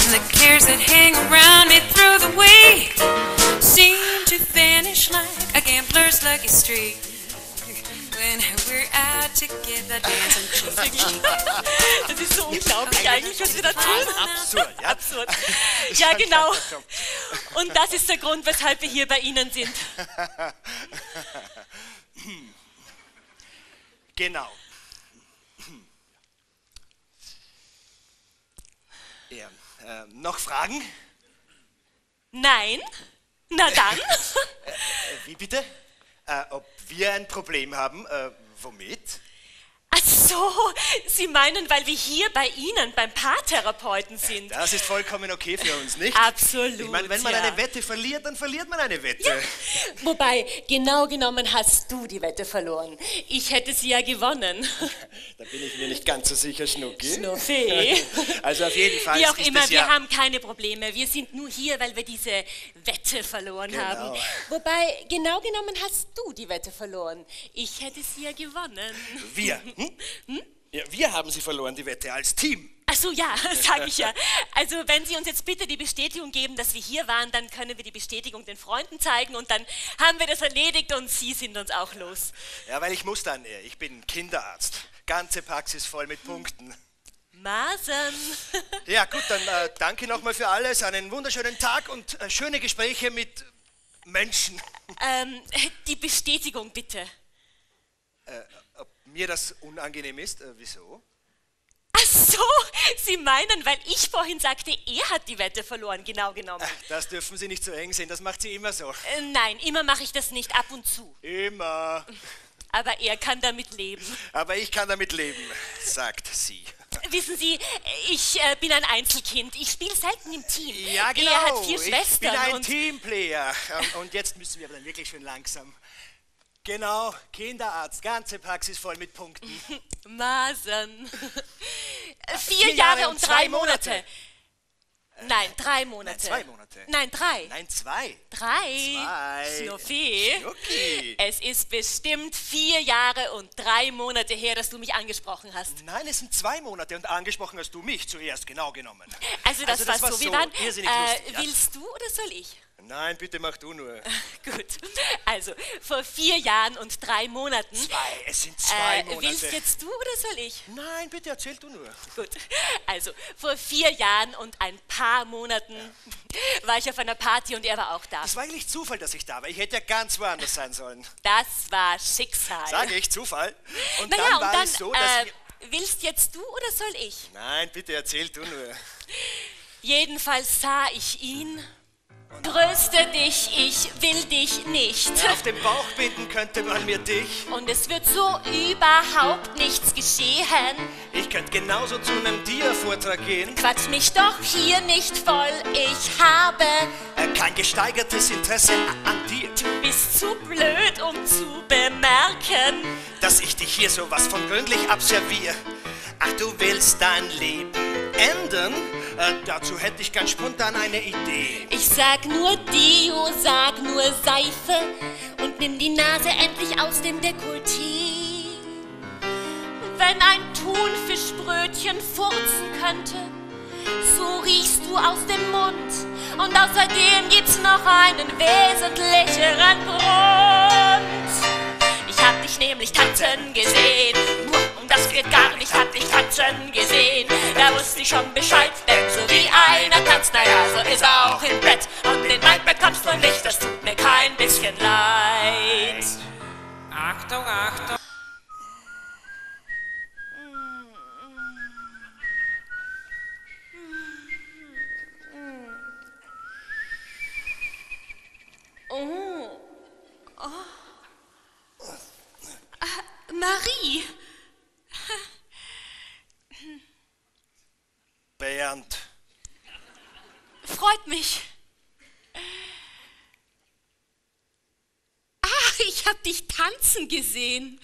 and the cares that hang around me through the week seem to vanish like a gambler's lucky streak when we're out together dancing cheek to cheek. Das ist so unglaublich eigentlich, was wir da tun. Absurd, ja? Absurd. Ja, genau. Und das ist der Grund, weshalb wir hier bei Ihnen sind. Genau. Ja, noch Fragen? Nein? Na dann. Wie bitte? Ob wir ein Problem haben? Womit? Ach so, Sie meinen, weil wir hier bei Ihnen beim Paartherapeuten sind. Das ist vollkommen okay für uns, nicht? Absolut, Ich meine, wenn man ja. eine Wette verliert, dann verliert man eine Wette. Ja. Wobei, genau genommen hast du die Wette verloren. Ich hätte sie ja gewonnen. Da bin ich mir nicht ganz so sicher, Schnucki. Schnuffi. Also auf jeden Fall Wie auch ist immer, das wir ja... haben keine Probleme. Wir sind nur hier, weil wir diese Wette verloren haben. Wobei, genau genommen hast du die Wette verloren. Ich hätte sie ja gewonnen. Wir? Ja, wir haben sie verloren, die Wette, als Team. Ach so, ja, sage ich ja. Also wenn Sie uns jetzt bitte die Bestätigung geben, dass wir hier waren, dann können wir die Bestätigung den Freunden zeigen und dann haben wir das erledigt und Sie sind uns auch los. Ja, weil ich muss dann, ich bin Kinderarzt. Ganze Praxis voll mit Punkten. Masern. Ja gut, dann danke nochmal für alles, einen wunderschönen Tag und schöne Gespräche mit Menschen. Die Bestätigung bitte. Ob mir das unangenehm ist? Wieso? Ach so, Sie meinen, weil ich vorhin sagte, er hat die Wette verloren, genau genommen. Das dürfen Sie nicht so eng sehen, das macht sie immer so. Nein, immer mache ich das nicht, ab und zu. Immer. Aber er kann damit leben. Aber ich kann damit leben, sagt sie. Wissen Sie, ich bin ein Einzelkind. Ich spiele selten im Team. Ja, genau. Er hat 4 Ich Schwestern. bin ein und Teamplayer. Und jetzt müssen wir aber dann wirklich schön langsam. Genau, Kinderarzt, ganze Praxis voll mit Punkten. Masern. 4 Jahre und 3 Monate. Nein, 3 Monate. Nein, 2 Monate. Nein, 3. Nein, 2. 3. Schnuffi. Schnucki. Es ist bestimmt 4 Jahre und 3 Monate her, dass du mich angesprochen hast. Nein, es sind 2 Monate und angesprochen hast du mich zuerst, genau genommen. Also das war so. Wir waren, irrsinnig lustig. Ja? willst du oder soll ich? Nein, bitte mach du nur. Gut. Also, vor 4 Jahren und 3 Monaten. 2, es sind 2 Monate. Willst jetzt du oder soll ich? Nein, bitte erzähl du nur. Gut. Also, vor 4 Jahren und ein paar Monaten war ich auf einer Party und er war auch da. Das war eigentlich Zufall, dass ich da war. Ich hätte ja ganz woanders sein sollen. Das war Schicksal. Sage ich, Zufall. Und Naja, dann und war dann, es so, dass wir... willst jetzt du oder soll ich? Nein, bitte erzähl du nur. Jedenfalls sah ich ihn. Tröste dich, ich will dich nicht. Auf den Bauch binden könnte man mir dich. Und es wird so überhaupt nichts geschehen. Ich könnte genauso zu einem Dia-Vortrag gehen. Quatsch mich doch hier nicht voll, ich habe Kein gesteigertes Interesse an dir. Du bist zu blöd, um zu bemerken, Dass ich dich hier sowas von gründlich abserviere. Ach, du willst dein Leben ändern? Dazu hätte ich ganz spontan eine Idee. ich sag nur Dio, sag nur Seife und nimm die Nase endlich aus dem Dekolleté. Wenn ein Thunfischbrötchen furzen könnte, so riechst du aus dem Mund. Und außerdem gibt's noch einen wesentlicheren Grund. Ich hab dich nämlich tanzen gesehen. Das geht gar nicht, hab dich tanzen gesehen. Da wusste ich schon Bescheid, denn so wie einer tanzt, naja, so ist er auch im Bett. Und den Wein bekommst du nicht, das tut mir kein bisschen leid. Achtung, Achtung. Marie! Bernd. Freut mich. Ach, ich hab dich tanzen gesehen.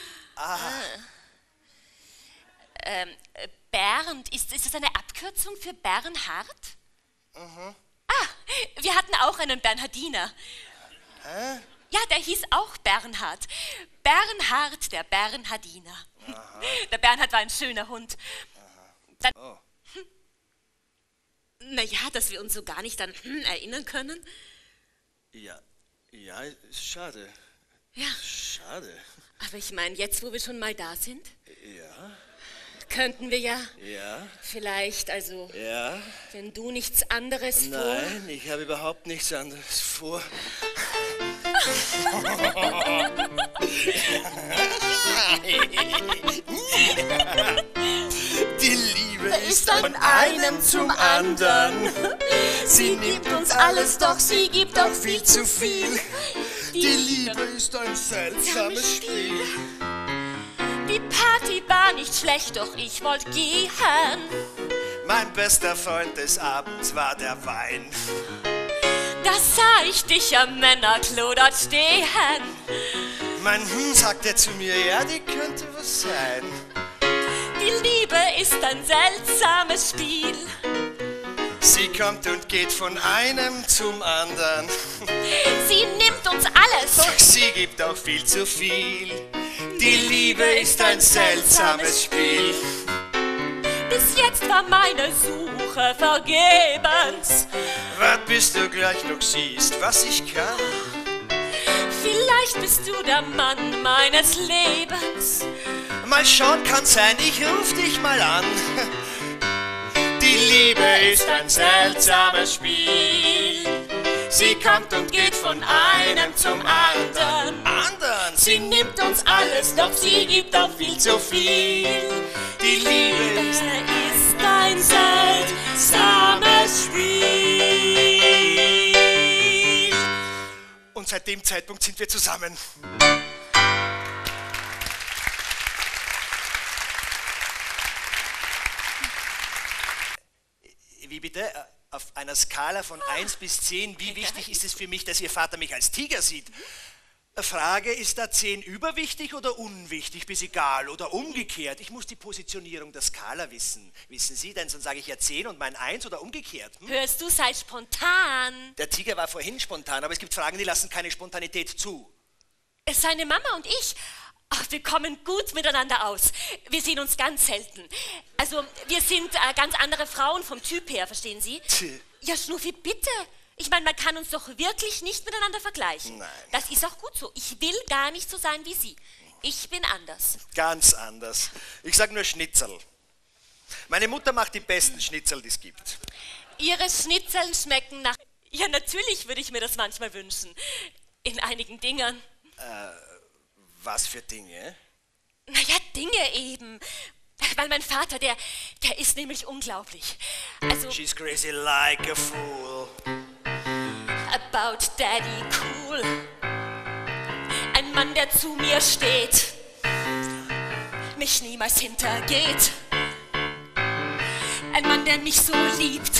Bernd, ist das eine Abkürzung für Bernhard? Ah, wir hatten auch einen Bernhardiner. Ja, der hieß auch Bernhard. Bernhard, der Bernhardiner. Der Bernhard war ein schöner Hund. Dann, Naja, dass wir uns so gar nicht an erinnern können. Ja, ist schade. Ja. Schade. Aber ich meine, jetzt, wo wir schon mal da sind, Ja. könnten wir ja Ja. vielleicht, also, Ja. wenn du nichts anderes vor... Nein, ich habe überhaupt nichts anderes vor. Die Liebe ist von einem zum anderen. Sie nimmt uns alles, doch sie gibt auch viel zu viel. Die Liebe ist ein seltsames Spiel. Die Party war nicht schlecht, doch ich wollte gehen. Mein bester Freund des Abends war der Wein. Da sah ich dich am Männerklo dort stehen. Mein sagte zu mir, ja, die könnte was sein. Die Liebe ist ein seltsames Spiel. Sie kommt und geht von einem zum anderen. Sie nimmt uns alles. Doch sie gibt auch viel zu viel. Die Liebe ist ein seltsames Spiel. Bis jetzt war meine Suche vergebens. Wart bis du gleich noch siehst, was ich kann. Vielleicht bist du der Mann meines Lebens. Mal schauen, kann sein, ich ruf dich mal an. Die Liebe ist ein seltsames Spiel. Sie kommt und geht von einem zum anderen. Sie nimmt uns alles, doch sie gibt auch viel zu viel. Die Liebe ist ein seltsames Spiel. Und seit dem Zeitpunkt sind wir zusammen. Wie bitte? Auf einer Skala von 1 bis 10, wie wichtig ist es für mich, dass Ihr Vater mich als Tiger sieht? Frage, ist da 10 überwichtig oder unwichtig, bis egal oder umgekehrt? Ich muss die Positionierung der Skala wissen. Wissen Sie, denn sonst sage ich ja 10 und mein 1 oder umgekehrt. Hörst du, sei spontan. Der Tiger war vorhin spontan, aber es gibt Fragen, die lassen keine Spontanität zu. Seine Mama und ich, ach, wir kommen gut miteinander aus. Wir sehen uns ganz selten. Also, wir sind ganz andere Frauen vom Typ her, verstehen Sie? Ja, Schnuffi, bitte. Ich meine, man kann uns doch wirklich nicht miteinander vergleichen. Nein. Das ist auch gut so. Ich will gar nicht so sein wie Sie. Ich bin anders. Ganz anders. Ich sag nur Schnitzel. Meine Mutter macht die besten Schnitzel, die es gibt. Ihre Schnitzel schmecken nach... Ja, natürlich würde ich mir das manchmal wünschen. In einigen Dingen. Was für Dinge? Naja, Dinge eben. Weil mein Vater, der ist nämlich unglaublich. Also... She's crazy like a fool. About Daddy cool. Ein Mann, der zu mir steht, mich niemals hintergeht. Ein Mann, der mich so liebt,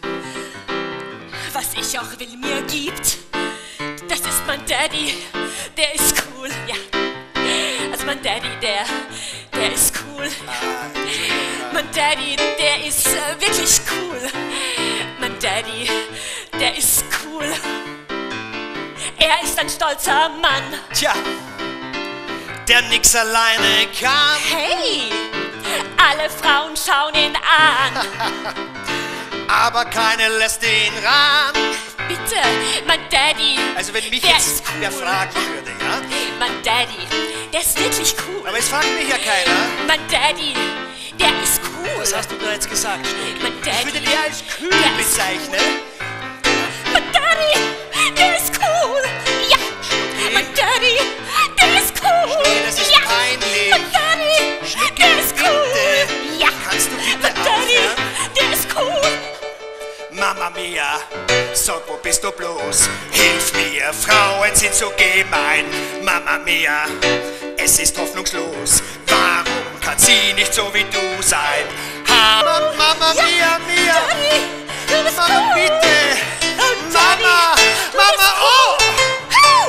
was ich auch will, mir gibt. Das ist mein Daddy, der ist cool, ja. Also mein Daddy, der ist cool. Mein Daddy, der ist wirklich cool. Mein Daddy, der ist cool. Er ist ein stolzer Mann. Tja, der nix alleine kann. Hey, alle Frauen schauen ihn an. Aber keine lässt ihn ran. Bitte, mein Daddy, Also wenn mich der jetzt ist cool. wer fragen würde, ja? Mein Daddy, der ist wirklich cool. Aber es fragt mich ja keiner. Mein Daddy, der ist cool. Was hast du da jetzt gesagt, Schnucki? Mein Daddy, Ich würde dich als kühl der ist bezeichnen. Mein Daddy, der ist cool. Ja, mein Daddy, der ist cool. Nee, das ist ja. peinlich. Mein Daddy, Schnucki, der ist cool. bitte. Ja, Kannst du bitte mein Daddy, aufhören? der ist cool. Mama mia, sag, wo bist du bloß? Hilf mir, Frauen sind so gemein. Mama mia, es ist hoffnungslos. Warum kann sie nicht so wie du sein? Mama mia, Daddy, du bist Mama, cool. bitte! Oh, Daddy, Mama! du Mama, bist oh! cool.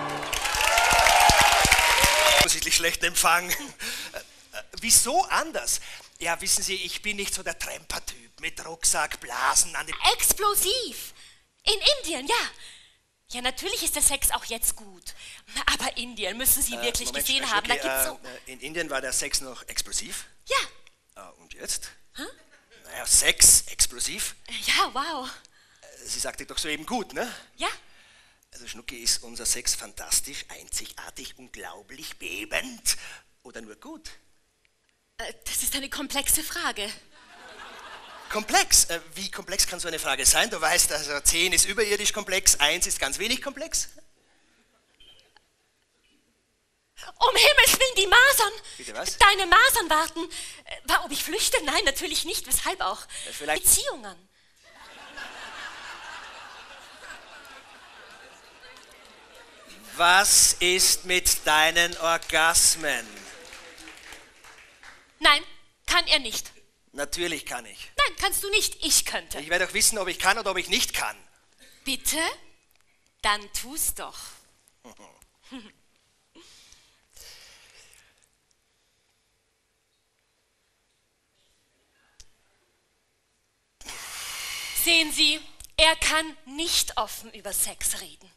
Offensichtlich schlechten Empfang. Wieso anders? Ja, wissen Sie, ich bin nicht so der Tremper-Typ mit Rucksack, Blasen an den... Explosiv. In Indien, ja. Ja, natürlich ist der Sex auch jetzt gut. Aber Indien müssen Sie wirklich Moment, gesehen haben. Da Schnucki, gibt's so... in Indien war der Sex noch explosiv? Ja. Und jetzt? Naja, Sex, explosiv. Ja, wow. Sie sagte doch soeben gut, ne? Ja? Also Schnucki, ist unser Sex fantastisch, einzigartig, unglaublich, bebend oder nur gut? Das ist eine komplexe Frage. Komplex? Wie komplex kann so eine Frage sein? Du weißt, also 10 ist überirdisch komplex, 1 ist ganz wenig komplex. Um Himmels Willen, die Masern! Bitte was? Deine Masern warten. Ob ich flüchte? Nein, natürlich nicht. Weshalb auch? Vielleicht... Beziehungen. Was ist mit deinen Orgasmen? Nein, kann er nicht. Natürlich kann ich. Nein, kannst du nicht. Ich könnte. Ich werde doch wissen, ob ich kann oder ob ich nicht kann. Bitte? Dann tu's doch. Sehen Sie, er kann nicht offen über Sex reden.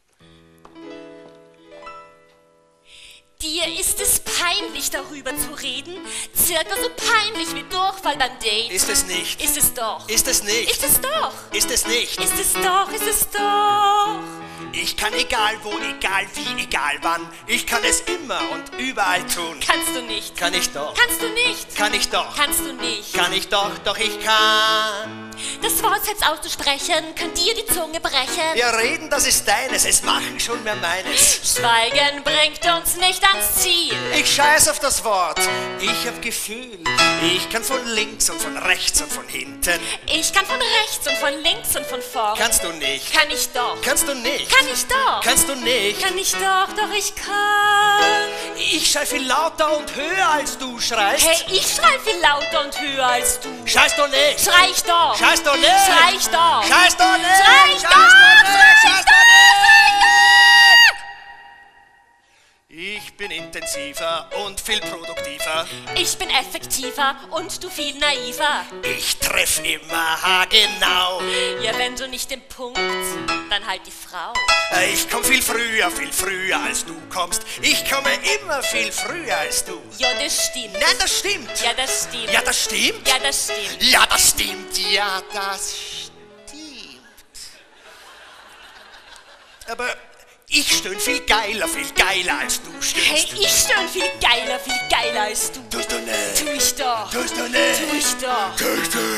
Dir ist es peinlich, darüber zu reden, circa so peinlich wie Durchfall beim Date. Ist es nicht. Ist es doch. Ist es nicht. Ist es doch. Ist es nicht. Ist es doch, ist es doch. Ich kann egal wo, egal wie, egal wann. Ich kann es immer und überall tun. Kannst du nicht. Kann ich doch. Kannst du nicht. Kann ich doch. Kannst du nicht. Kann ich doch, doch ich kann. Das Wort selbst auszusprechen, kann dir die Zunge brechen. Ja, reden, das ist deines, es machen schon mehr meines. Schweigen bringt uns nicht ans Ziel. Ich scheiß auf das Wort, ich hab Gefühl. Ich kann von links und von rechts und von hinten. Ich kann von rechts und von links und von vorn. Kannst du nicht. Kann ich doch. Kannst du nicht. Kann ich doch. Kannst du nicht. Kann ich doch, doch ich kann. Ich schrei viel lauter und höher als du schreist. Hey, ich schrei viel lauter und höher als du. Scheiß doch nicht. Schrei ich doch. Scheiß doch nicht. Schrei ich doch. Scheiß doch nicht. Schrei ich Scheiß doch. doch nicht. Schrei Scheiß ich doch nicht. doch. Ich bin intensiver und viel produktiver. Ich bin effektiver und du viel naiver. Ich treff immer haargenau. Ja, wenn du nicht den Punkt, dann halt die Frau. Ich komm viel früher als du kommst. Ich komme immer viel früher als du. Ja, das stimmt. Nein, das stimmt. Ja, das stimmt. Ja, das stimmt. Ja, das stimmt. Ja, das stimmt. Ja, das stimmt. Aber ich stöhn viel geiler als du stöhnst. Hey, ich stöhn viel geiler als du. Tust du nicht. Tu ich doch. Tust du nicht. Tu ich doch. Tust du.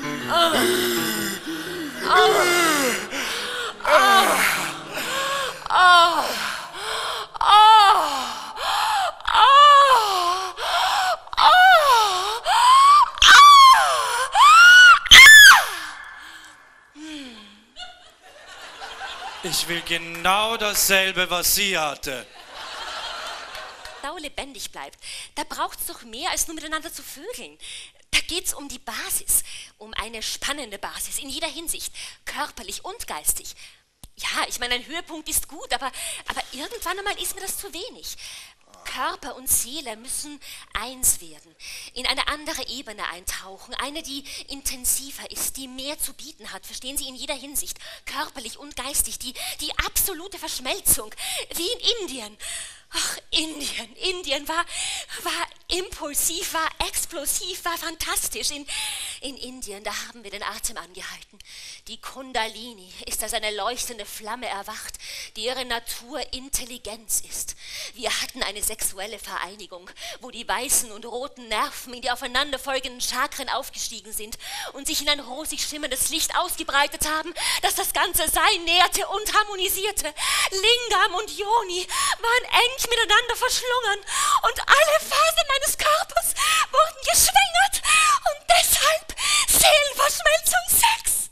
Ich will genau dasselbe, was sie hatte. Sau lebendig bleibt. Da braucht's doch mehr, als nur miteinander zu vögeln. Da geht's um die Basis, um eine spannende Basis in jeder Hinsicht, körperlich und geistig. Ja, ich meine, ein Höhepunkt ist gut, aber irgendwann einmal ist mir das zu wenig. Körper und Seele müssen eins werden, in eine andere Ebene eintauchen, eine, die intensiver ist, die mehr zu bieten hat, verstehen Sie, in jeder Hinsicht, körperlich und geistig, die absolute Verschmelzung, wie in Indien. Ach, Indien war impulsiv, war explosiv, war fantastisch. In Indien, da haben wir den Atem angehalten. Die Kundalini ist als eine leuchtende Flamme erwacht, die ihre Natur Intelligenz ist. Wir hatten eine sexuelle Vereinigung, wo die weißen und roten Nerven in die aufeinanderfolgenden Chakren aufgestiegen sind und sich in ein rosig schimmerndes Licht ausgebreitet haben, das das ganze Sein nährte und harmonisierte. Lingam und Yoni waren eng miteinander verschlungen und alle Phasen meines Körpers wurden geschwängert und deshalb Seelenverschmelzung Sex.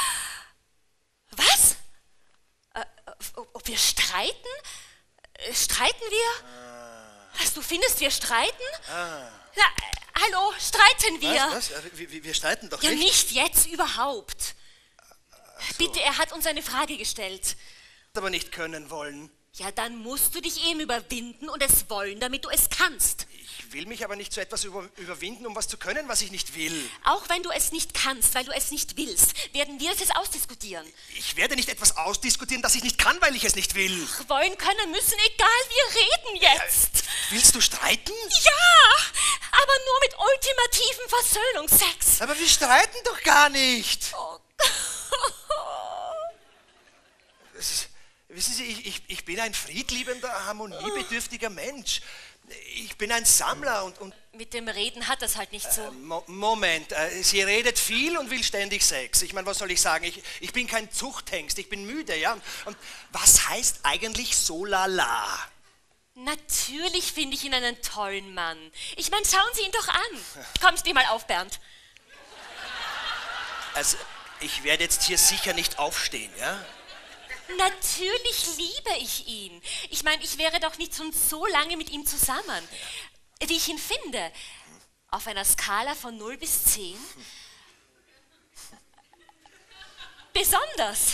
Was? Ob wir streiten? Streiten wir? Was, du findest, wir streiten? Na, hallo, streiten wir? Was? Wir streiten doch ja, nicht. Ja, nicht jetzt, überhaupt. So. Bitte, er hat uns eine Frage gestellt. Aber nicht können wollen. Ja, dann musst du dich eben überwinden und es wollen, damit du es kannst. Ich will mich aber nicht zu etwas überwinden, um was zu können, was ich nicht will. Auch wenn du es nicht kannst, weil du es nicht willst, werden wir es jetzt ausdiskutieren. Ich werde nicht etwas ausdiskutieren, das ich nicht kann, weil ich es nicht will. Ach, wollen, können, müssen, egal, wir reden jetzt. Willst du streiten? Ja, aber nur mit ultimativen Versöhnungsex. Aber wir streiten doch gar nicht. Oh. Wissen Sie, ich bin ein friedliebender, harmoniebedürftiger Mensch. Ich bin ein Sammler und Mit dem Reden hat das halt nicht so. Moment, sie redet viel und will ständig Sex. Ich meine, was soll ich sagen? Ich bin kein Zuchthengst, ich bin müde, ja? Und was heißt eigentlich so lala? Natürlich finde ich ihn einen tollen Mann. Ich meine, schauen Sie ihn doch an. Komm, steh mal auf, Bernd. Also, ich werde jetzt hier sicher nicht aufstehen, ja? Natürlich liebe ich ihn. Ich meine, ich wäre doch nicht schon so lange mit ihm zusammen. Wie ich ihn finde. Auf einer Skala von 0 bis 10. Besonders.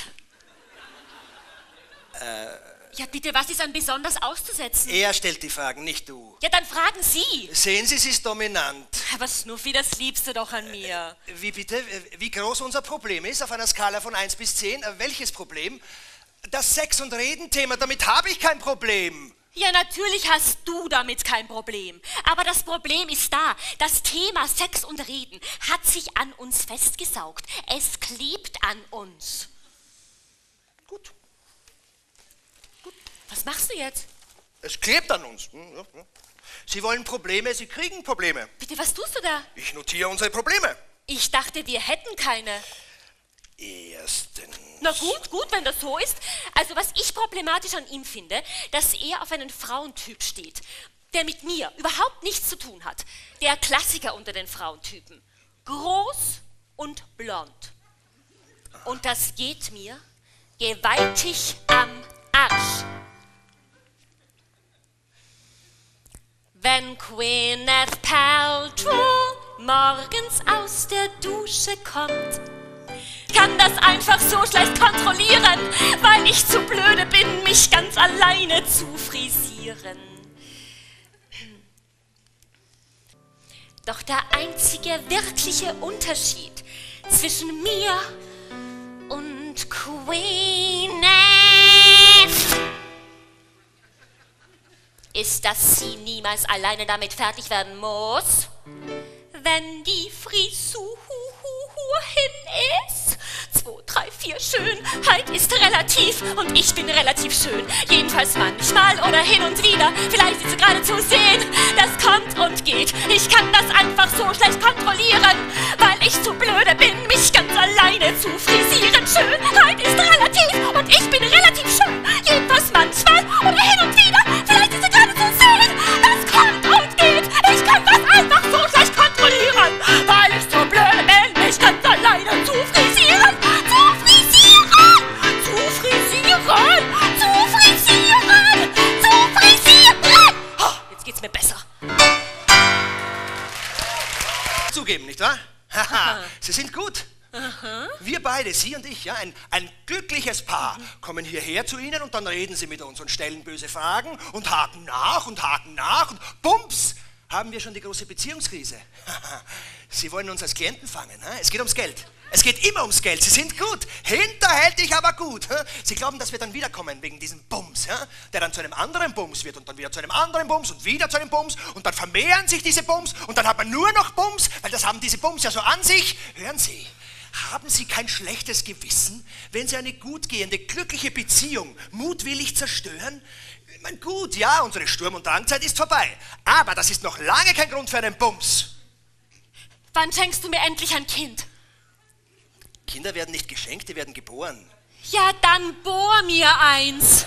Ja, bitte, was ist an besonders auszusetzen? Er stellt die Fragen, nicht du. Ja, dann fragen Sie. Sehen Sie, sie ist dominant. Aber Schnuffi, das liebst du doch an mir. Wie bitte? Wie groß unser Problem ist auf einer Skala von 1 bis 10? Welches Problem? Das Sex- und Reden-Thema, damit habe ich kein Problem. Ja, natürlich hast du damit kein Problem. Aber das Problem ist da. Das Thema Sex und Reden hat sich an uns festgesaugt. Es klebt an uns. Gut. Was machst du jetzt? Es klebt an uns. Sie wollen Probleme, Sie kriegen Probleme. Bitte, was tust du da? Ich notiere unsere Probleme. Ich dachte, wir hätten keine. Erstens. Na gut, gut, wenn das so ist. Also was ich problematisch an ihm finde, dass er auf einen Frauentyp steht, der mit mir überhaupt nichts zu tun hat. Der Klassiker unter den Frauentypen. Groß und blond. Und das geht mir gewaltig am Arsch. Wenn Gwyneth Paltrow morgens aus der Dusche kommt, kann das einfach so schlecht kontrollieren, weil ich zu blöde bin, mich ganz alleine zu frisieren. Doch der einzige wirkliche Unterschied zwischen mir und Gwyneth ist, dass sie niemals alleine damit fertig werden muss, wenn die Frisur hin ist. 2, 3, 4, Schönheit ist relativ und ich bin relativ schön. Jedenfalls manchmal oder hin und wieder. Vielleicht ist es gerade zu sehen. Das kommt und geht. Ich kann das einfach so schlecht kontrollieren, weil ich zu blöde bin, mich ganz alleine zu frisieren. Schönheit ist relativ und ich bin relativ schön. Jedenfalls manchmal oder hin und wieder. Vielleicht ist es gerade zu sehen. Das kommt und geht. Ich kann das einfach so schlecht kontrollieren, weil ich zu blöde bin, mich ganz alleine zu frisieren. Zu frisieren! Zu frisieren! Zu frisieren! Zu frisieren! Oh, jetzt geht's mir besser. Zugeben, nicht wahr? Haha, Sie sind gut. Wir beide, Sie und ich, ja, ein glückliches Paar, kommen hierher zu Ihnen und dann reden Sie mit uns und stellen böse Fragen und haken nach und bums, haben wir schon die große Beziehungskrise. Sie wollen uns als Klienten fangen, es geht ums Geld. Es geht immer ums Geld, Sie sind gut, hinterhältig, aber gut. Sie glauben, dass wir dann wiederkommen wegen diesem Bums, der dann zu einem anderen Bums wird und dann wieder zu einem anderen Bums und wieder zu einem Bums und dann vermehren sich diese Bums und dann hat man nur noch Bums, weil das haben diese Bums ja so an sich. Hören Sie, haben Sie kein schlechtes Gewissen, wenn Sie eine gut gehende, glückliche Beziehung mutwillig zerstören? Ich meine, gut, ja, unsere Sturm- und Drangzeit ist vorbei, aber das ist noch lange kein Grund für einen Bums. Wann schenkst du mir endlich ein Kind? Kinder werden nicht geschenkt, die werden geboren. Ja, dann bohr mir eins.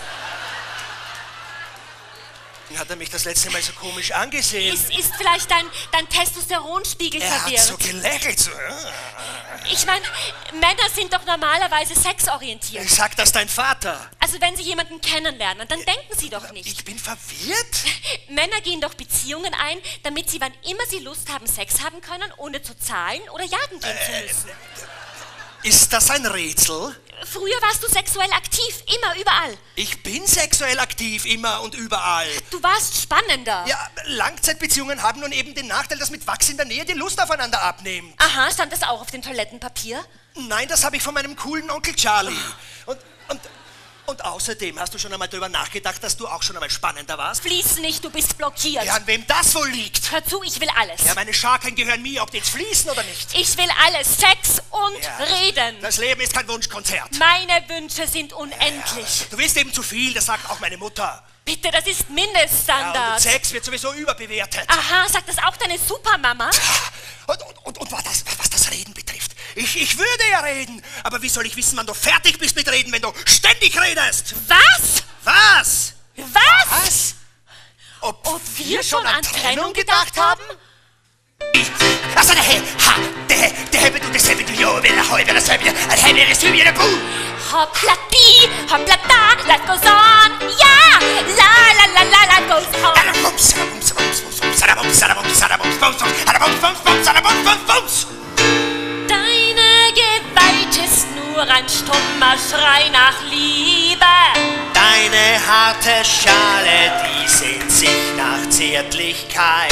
Hat er mich das letzte Mal so komisch angesehen? Ist vielleicht dein Testosteronspiegel verwirrt? Er hat so gelächelt. So. Ich meine, Männer sind doch normalerweise sexorientiert. Sag das dein Vater. Also wenn sie jemanden kennenlernen, dann denken sie doch nicht. Ich bin verwirrt. Männer gehen doch Beziehungen ein, damit sie wann immer sie Lust haben, Sex haben können, ohne zu zahlen oder jagen gehen zu müssen. Ist das ein Rätsel? Früher warst du sexuell aktiv, immer, überall. Ich bin sexuell aktiv, immer und überall. Du warst spannender. Ja, Langzeitbeziehungen haben nun eben den Nachteil, dass mit wachsender Nähe die Lust aufeinander abnimmt. Aha, stand das auch auf dem Toilettenpapier? Nein, das habe ich von meinem coolen Onkel Charlie. Und Und außerdem, hast du schon einmal darüber nachgedacht, dass du auch schon einmal spannender warst? Fließ nicht, du bist blockiert. Ja, an wem das wohl liegt? Hör zu, ich will alles. Ja, meine Scharken gehören mir, ob die jetzt fließen oder nicht. Ich will alles. Sex und Ja, reden. Das Leben ist kein Wunschkonzert. Meine Wünsche sind unendlich. Du willst eben zu viel, das sagt auch meine Mutter. Bitte, das ist Ja, Mindeststandard. und Sex wird sowieso überbewertet. Aha, sagt das auch deine Supermama? Und was das Reden betrifft. Ich würde ja reden, aber wie soll ich wissen, wann du fertig bist mit Reden, wenn du ständig redest? Was? Was? Was? Ob wir schon an Trennung gedacht haben? Altså, det her vil du, det vil du jo, vil jeg høj, vil jeg søge, at han er det syge, eller buh! Hoppla di, hoppla da, life goes on. Ja, la la la la, life goes on. Sadabums, sadabums, sadabums, sadabums, sadabums, sadabums, sadabums, sadabums, sadabums, sadabums. Deine Gewalt ist nur ein stummer Schrei nach Liebe. Deine harte Schale, die sehnt sich nach Zärtlichkeit.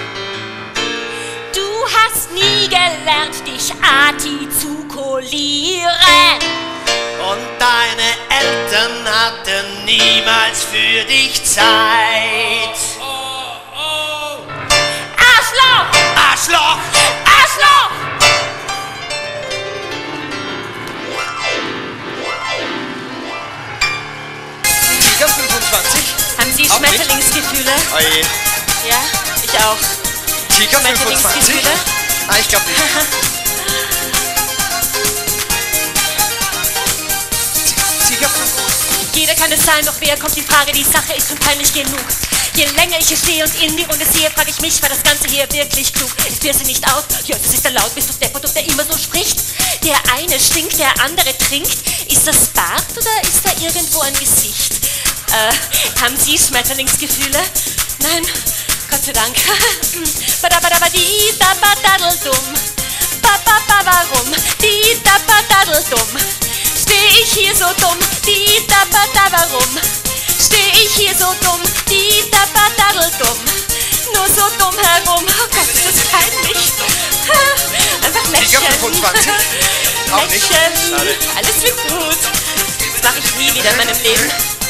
Du hast nie gelernt, dich artikulieren. Und deine Eltern hatten niemals für dich Zeit. Arschloch! Arschloch! Arschloch! Tiger 25. Haben Sie Auch nicht? Schmetterlingsgefühle? Oje. Ja, ich auch. Tiger 25. Schmetterlingsgefühle? Ah, ich glaube nicht. Tiger 25. Jeder kann es sein, doch wer kommt die Frage, die Sache ist schon peinlich genug. Je länger ich hier stehe und in die Runde sehe, frage ich mich, war das Ganze hier wirklich klug? Ich birse nicht aus, ja, das ist der laut, bist du deppert, ob der immer so spricht? Der eine stinkt, der andere trinkt. Ist das Bart oder ist da irgendwo ein Gesicht? Haben Sie Schmetterlingsgefühle? Nein, Gott sei Dank. Badabadabadi-dabadadeldum. Warum? Die-dabadadeldum. Steh ich hier so dumm? Warum? Steh ich hier so dumm? Die-dabadadeldum. Nur so dumm herum. Oh Gott, ist das peinlich. Einfach Tiger lächeln. 25. Auch nicht. Lächeln. Schade. Alles wird gut. Das mache ich nie wieder in meinem Leben.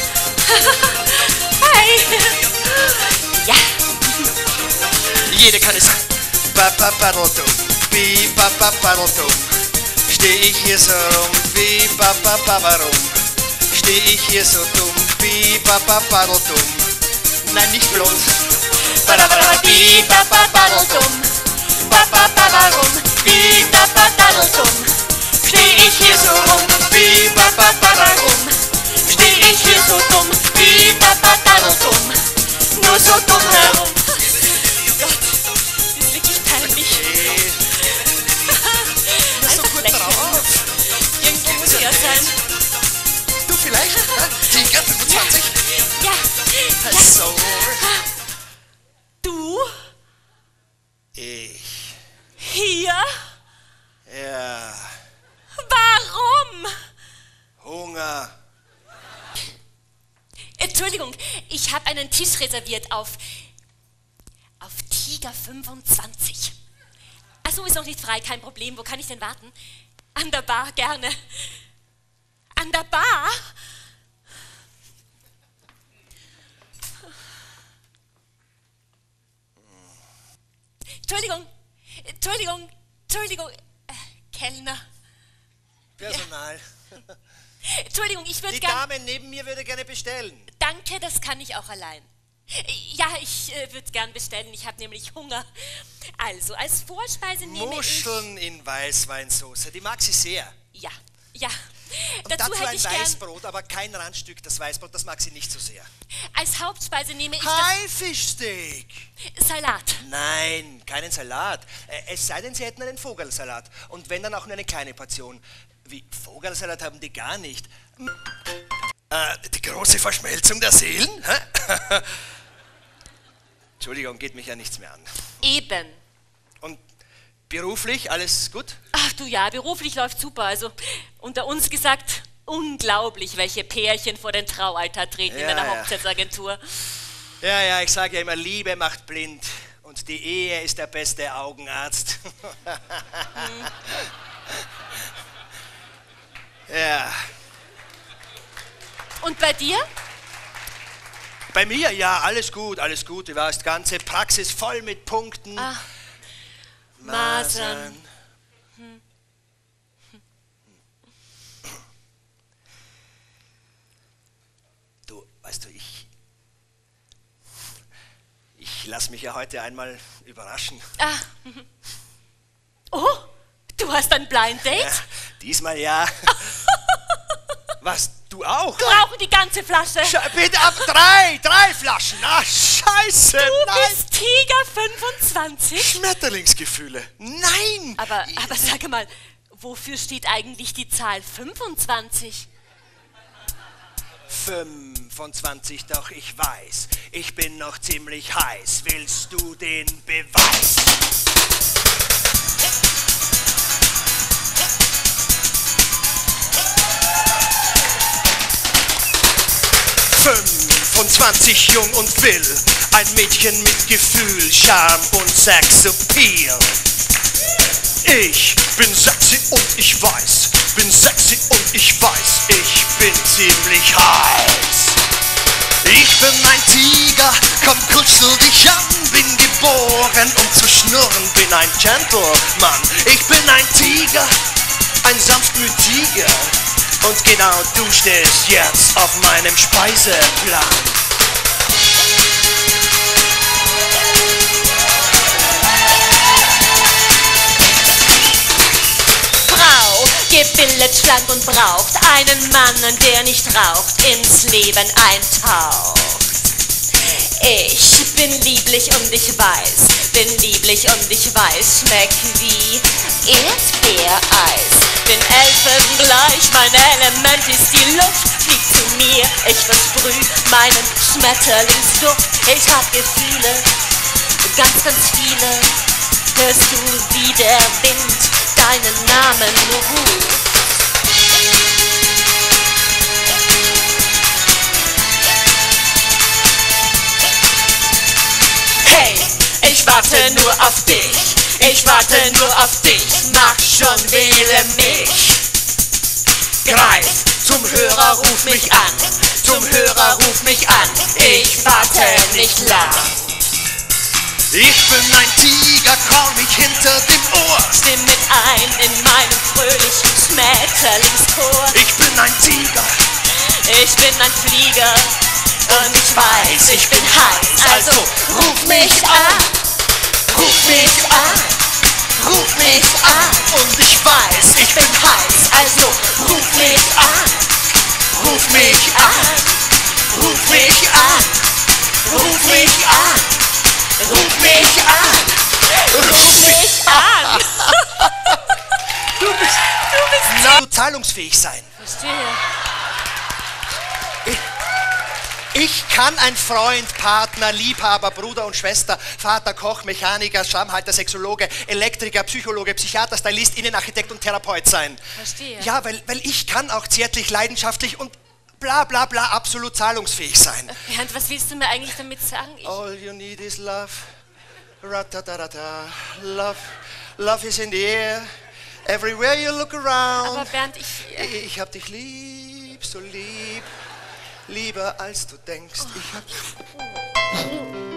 Hi. Ja. Jeder kann es. Ba-ba-ba-do-dum. Bi-ba-ba-ba-do-dum. Steh ich hier so rum. Bi-ba-ba-ba-warum? Steh ich hier so dumm. Bi-ba-ba-ba-do-dum. Nein, nicht blond. Ba-da-ba-da-ba-di-ba-ba-ba-dum. Ba-ba-ba-warum? Di-da-ba-da-dum. Steh ich hier so rum? Bi-ba-ba-ba-warum? Steh ich hier so dumm? Di-da-ba-da-dum. Nur so dumm herum. Gott, das ist wirklich peinlich. So Einfach gut lächeln. drauf. Irgendwo muss er sein. Du vielleicht? Tiger 25. Ja. So. Du? Ich. Hier? Ja. Warum? Hunger. Entschuldigung, ich habe einen Tisch reserviert auf Tiger 25. Achso, ist noch nicht frei, kein Problem. Wo kann ich denn warten? An der Bar, gerne. An der Bar? Entschuldigung, Kellner. Personal. Entschuldigung, ich würde Die gerne... Dame neben mir würde gerne bestellen. Danke, das kann ich auch allein. Ja, ich würde gern bestellen, ich habe nämlich Hunger. Also, als Vorspeise nehme Muscheln in Weißweinsauce, die mag sie sehr. ich... Ja. Und Dazu dazu hätte ein ich gern... Weißbrot, aber kein Randstück. Das Weißbrot, das mag sie nicht so sehr. Als Hauptspeise nehme ich Haifischsteak. das Salat. Nein, keinen Salat. Es sei denn, sie hätten einen Vogelsalat. Und wenn, dann auch nur eine kleine Portion. Wie, Vogelsalat haben die gar nicht. Die große Verschmelzung der Seelen? Hä? Entschuldigung, geht mich ja nichts mehr an. Eben. Und beruflich, alles gut? Ach du ja, beruflich läuft super. Also, unter uns gesagt, unglaublich, welche Pärchen vor den Traualtar treten in Ja, einer ja. Hochzeitsagentur. Ja, ich sage ja immer, Liebe macht blind. Und die Ehe ist der beste Augenarzt. Ja. Und bei dir? Bei mir, ja, alles gut, alles gut. Du weißt, ganze Praxis voll mit Punkten. Ah, Masern. Du, weißt du, ich lass mich ja heute einmal überraschen. Ah. Oh, du hast ein Blind Date? Ja, diesmal ja. Was, du auch? Brauchen die ganze Flasche. Bitte ab, drei Flaschen. Ah, scheiße, Du nein. bist Tiger 25? Schmetterlingsgefühle. Nein. Aber sag mal, wofür steht eigentlich die Zahl 25? 25, doch ich weiß, ich bin noch ziemlich heiß. Willst du den Beweis? 25, jung und will, ein Mädchen mit Gefühl, Charme und Sexappeal. Ich bin sexy und ich weiß, ich bin ziemlich heiß. Ich bin ein Tiger, komm kuschel dich an, bin geboren um zu schnurren, bin ein Gentleman. Ich bin ein Tiger, ein sanftmütiger, und genau du stehst jetzt auf meinem Speiseplan. Frau, gebildet, schlank und braucht einen Mann, der nicht raucht, ins Leben eintaucht. Ich bin lieblich und ich weiß, schmeck wie Erdbeereis. Bin Elfengleich, mein Element ist die Luft. Flieg zu mir, ich versprüh meinen Schmetterlingsduft. Ich hab Gefühle, ganz viele. Hörst du, wie der Wind deinen Namen ruft? Hey, ich warte nur auf dich. Mach schon, wähle mich. Greif zum Hörer, ruf mich an. Ich warte nicht lang. Ich bin ein Tiger, call mich hinter dem Ohr. Stimm mit ein in meinem fröhlichen Schmetterlingschor. Ich bin ein Tiger, Ich bin ein Flieger und ich weiß, ich bin heiß. Also ruf mich an. und ich weiß, Ich bin heiß. Also ruf mich an. ruf mich an. Du zahlungsfähig sein. Verstehe. Ich kann ein Freund, Partner, Liebhaber, Bruder und Schwester, Vater, Koch, Mechaniker, Stammhalter, Sexologe, Elektriker, Psychologe, Psychiater, Stylist, Innenarchitekt und Therapeut sein. Verstehe. Ja, weil ich kann auch zärtlich, leidenschaftlich und bla bla bla absolut zahlungsfähig sein. Bernd, was willst du mir eigentlich damit sagen? All you need is love. Ratatatata. Love is in the air. Everywhere you look around. Aber Bernd, Ich hab dich lieb, so lieb. Lieber als du denkst. Ich hab...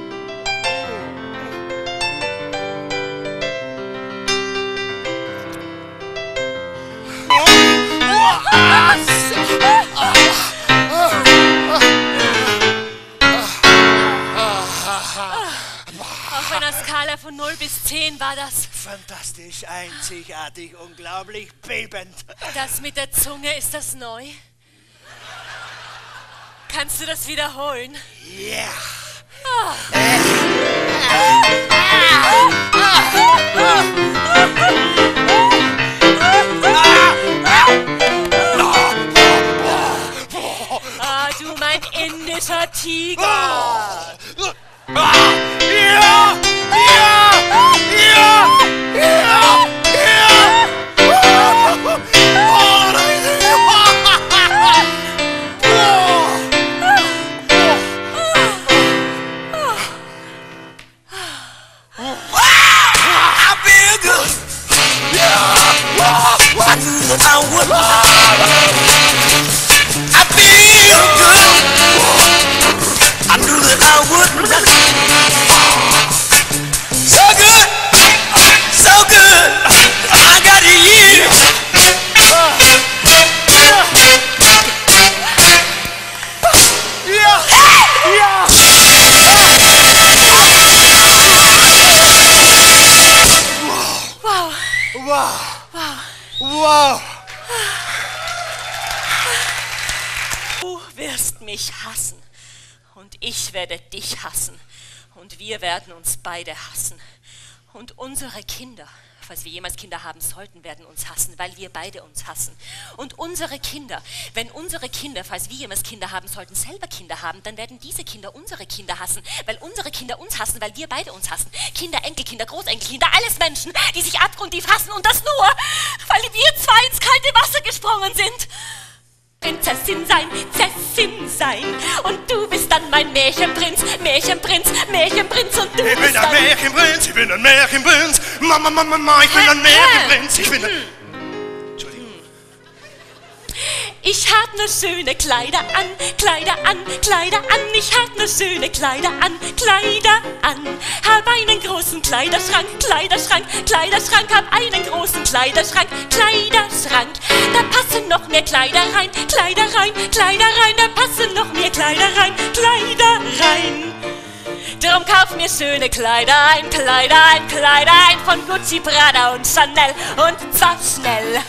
auf einer Skala von 0 bis 10 war das. Fantastisch, einzigartig, unglaublich, bebend. Das mit der Zunge, ist das neu? Kannst du das wiederholen? Ja. Ah, du mein indischer Tiger. I feel good. Wow. Wow. Du wirst mich hassen und ich werde dich hassen und wir werden uns beide hassen und unsere Kinder, falls wir jemals Kinder haben sollten, werden uns hassen, weil wir beide uns hassen. Und unsere Kinder, wenn unsere Kinder, falls wir jemals Kinder haben sollten, selber Kinder haben, dann werden diese Kinder unsere Kinder hassen, weil unsere Kinder uns hassen, weil wir beide uns hassen. Kinder, Enkelkinder, Großenkelkinder, alles Menschen, die sich abgrundtief hassen und das nur, weil wir zwei ins kalte Wasser gesprungen sind. Prinzessin sein und du bist dann mein Märchenprinz, Märchenprinz, Märchenprinz und du Ich bin bist ein dann... Märchenprinz, ich bin ein Märchenprinz. Mama, ich bin ein Märchenprinz. Ich bin ein... Entschuldigung. Ich hab nur schöne Kleider an, Kleider an, Kleider an. Ich hab nur schöne Kleider an, Kleider an. Hab einen großen Kleiderschrank, Kleiderschrank, Kleiderschrank. Hab einen großen Kleiderschrank, Kleiderschrank. Da passen noch mehr Kleider rein, Kleider rein, Kleider rein. Da passen noch mehr Kleider rein, Kleider rein. Drum kauf mir schöne Kleider ein, Kleider ein, Kleider ein. Von Gucci, Prada und Chanel und zwar schnell.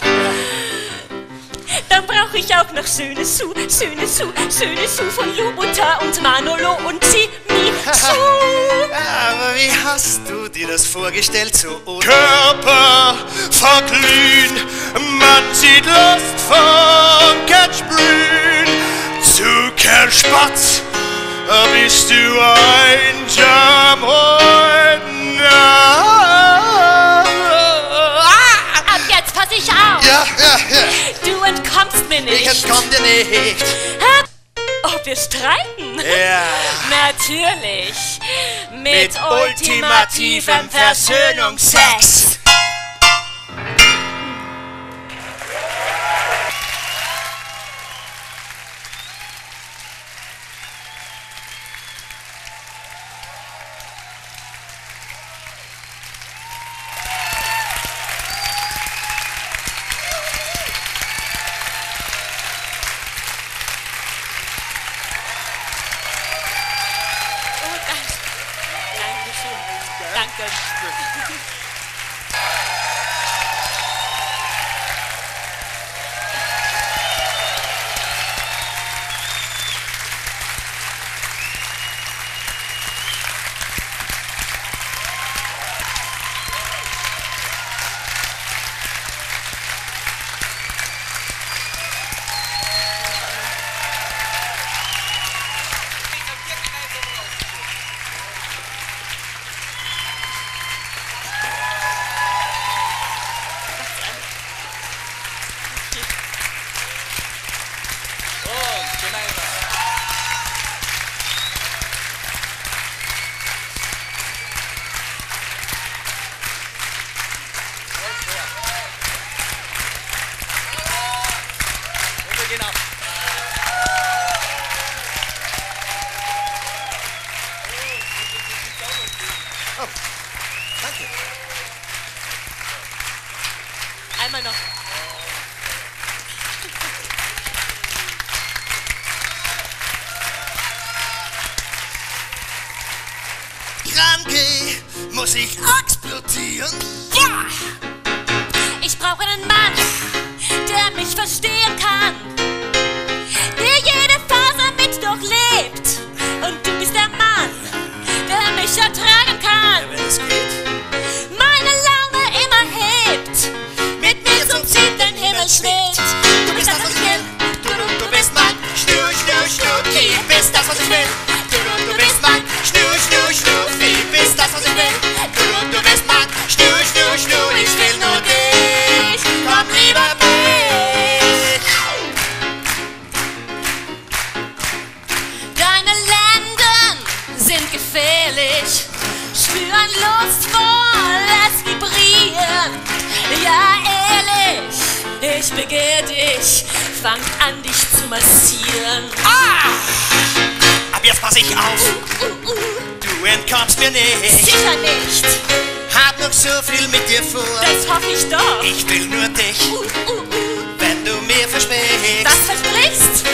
Dann brauch ich auch noch schöne Schuh, schöne Schuh, schöne Schuh von Louboutin und Manolo und Jimmy Choo. Aber wie hast du dir das vorgestellt, so ohne Körper verglühen? Man sieht Lust von Catchbrühen. Zuckerspatz, bist du ein Ab jetzt pass ich auf. Ja. Du entkommst mir nicht. Ich entkomm dir nicht. Ob wir streiten? Ja. Natürlich. Mit ultimativem Versöhnungsex. Danke. Einmal noch. Rangehe, muss ich explodieren? Ja! Ich brauche einen Mann, der mich verstehen kann, der jede Phase mit durchlebt. Und du bist der Mann, der mich ertragen kann. Ja, wenn es geht. Meine Laune immer hebt, mit mir zum Ziel den Himmel schwebt. Du bist das, was ich will. Du bist mein Schnucki, bist das, was ich will. Du bist mein Schnucki, bist das, was ich will. Du bist mein Schnu, ich will nur dich. Komm lieber mit. Deine Lenden sind gefährlich, spüren lustvoll, es vibrieren. Ja, ehrlich, ich begehr dich, fang an, dich zu massieren. Ab jetzt pass ich auf, du entkommst mir nicht. Sicher nicht, Hab noch so viel mit dir vor. das hoffe ich doch. Ich will nur dich, wenn du mir versprichst. Was versprichst?